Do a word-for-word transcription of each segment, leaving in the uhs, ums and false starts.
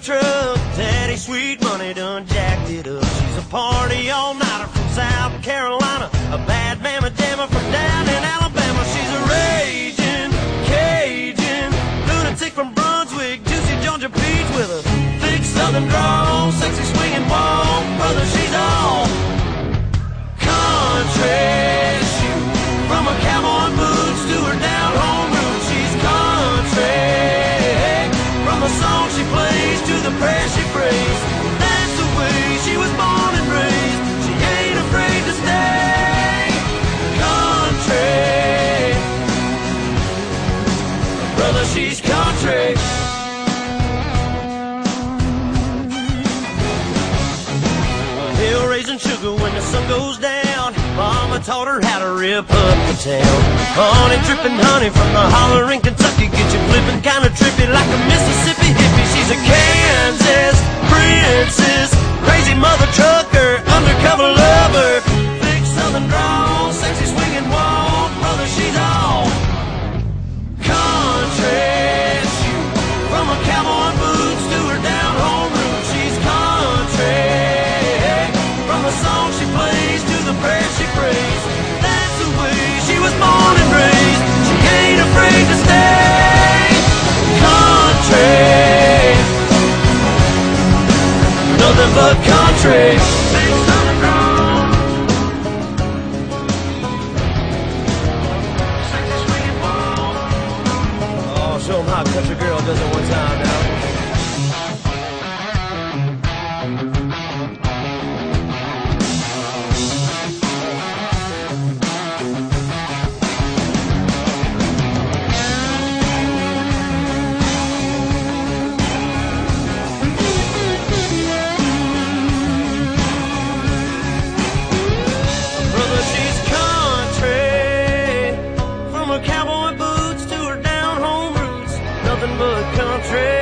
truck. Daddy Sweet Money done jacked it up. She's a party all-nighter from South Carolina, a bad mamma jamma from down in Alabama. She's a raging Cajun lunatic from Brunswick, juicy Georgia peach with a thick southern drawl, sexy swinging walk. Brother, she's all country. Shoot, from her cowboy boots to her down home roots, she's country. From the song she plays to the prayer she prays, that's the way she was born and raised. She ain't afraid to stay country. Brother, she's country. Hill raising sugar when the sun goes down. Mama taught her how to rip up the town. Honey dripping honey from the holler in Kentucky, get you flipping kinda trippy like a Mississippi hippie. She's a Kansas princess, crazy mother trucker, undercover lover, thick southern drawl, sexy swinging walk. Brother, she's all country. Shoot, from her cowboy boots to her down home roots, she's country. From the song she plays to the prayer she prays, that's the way she was born and raised. She ain't afraid to stay country. Nothing but country. Big southern drawl, sexy swinging walk. Oh, show 'em how a country girl does it one time now. Nothing but country.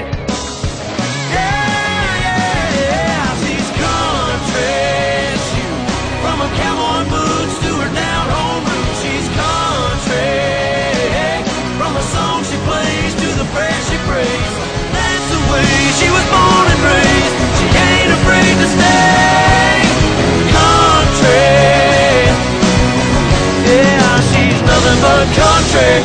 Yeah, yeah, yeah, she's country. Shoot, from her cowboy boots to her down home roots, she's country. From the song she plays to the prayer she prays, that's the way she was born and raised. She ain't afraid to stay country. Yeah, she's nothing but country.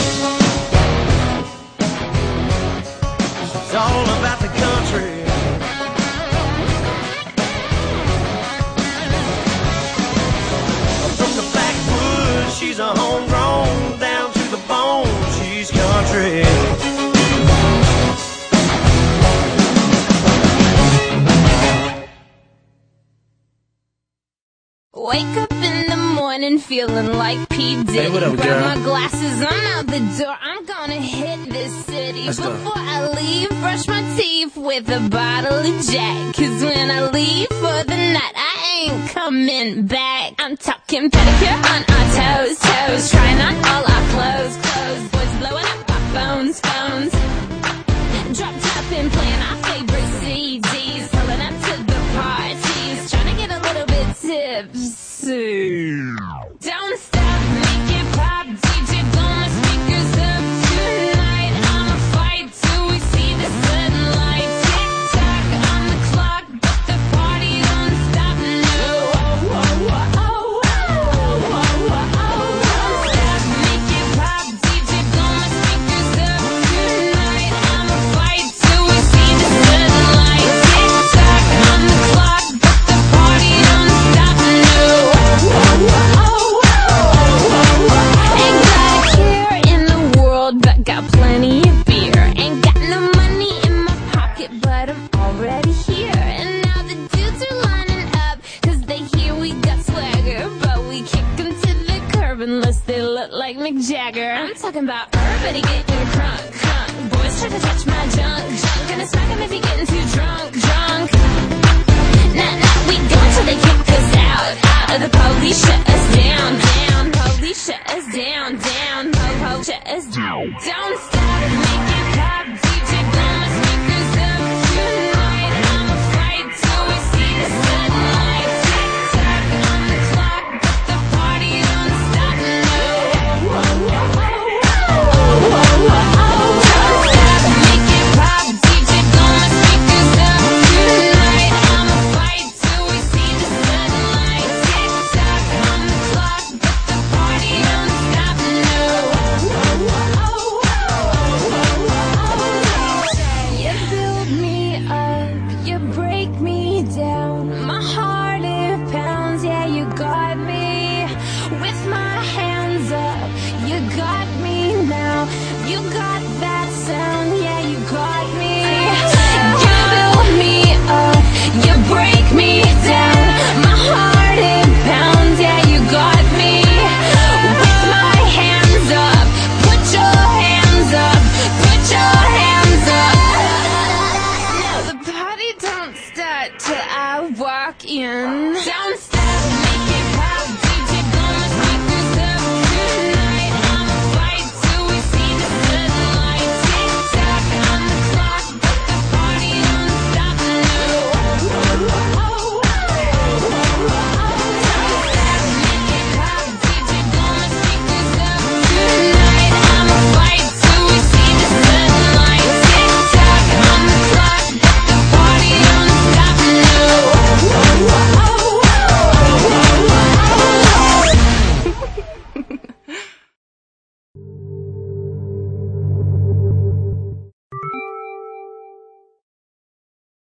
It's all about the country. From the backwoods, she's a homegrown, down to the bone, she's country. Wake up in the morning feeling like P. Diddy. Hey, what up, Grab girl? my glasses, I'm out the door. I'm gonna hit this city. Let's Before go. I leave, brush my teeth with a bottle of Jack. Cause when I leave for the night, I ain't coming back. I'm talking pedicure on our toes, toes. Trying on all our clothes, clothes. Boys blowing up our phones, phones. Drop top and playing our favorite C Ds. Pulling up to the parties, trying to get a little bit tipsy. Don't stop, make it pop, D J blow my speakers up tonight. I'ma fight till we see the sunlight. Tick tock on the clock, but the party don't stop. No, oh, oh, oh, oh, oh, oh, oh. Don't stop, make it pop, D J blow my speakers up tonight. I'ma fight till we see the sunlight. Tick tock on the clock, but the party don't stop. No, oh, oh, oh, oh. Ain't got a care in the world, but got plenty of beer. Ain't got no money in my pocket, but I'm already here. And now the dudes are lining up, cause they hear we got swagger. But we kick them to the curb unless they look like Mick Jagger. I'm talking about everybody getting crunk, crunk. Boys try to touch my junk, junk. Gonna smack him if he getting too drunk, drunk. Nah, nah, we go till they kick us out, out. Or the police shut us down, down. Police shut us down, down. Po-po shut us down. Don't stop, make it pop, D J blow my speakers up tonight. I'ma fight till we see the sunlight. Tick tock on the clock, but the party don't stop. No, oh, oh, oh, oh, oh, oh, oh. Don't stop, make it pop, D J blow my speakers you got me now. You got that sound.